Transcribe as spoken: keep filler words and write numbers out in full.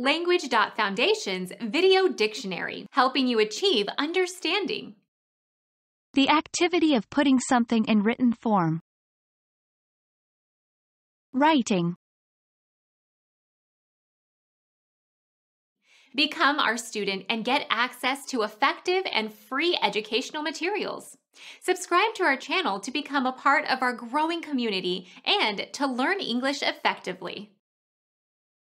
Language Foundation's Video Dictionary, helping you achieve understanding. The activity of putting something in written form. Writing. Become our student and get access to effective and free educational materials. Subscribe to our channel to become a part of our growing community and to learn English effectively.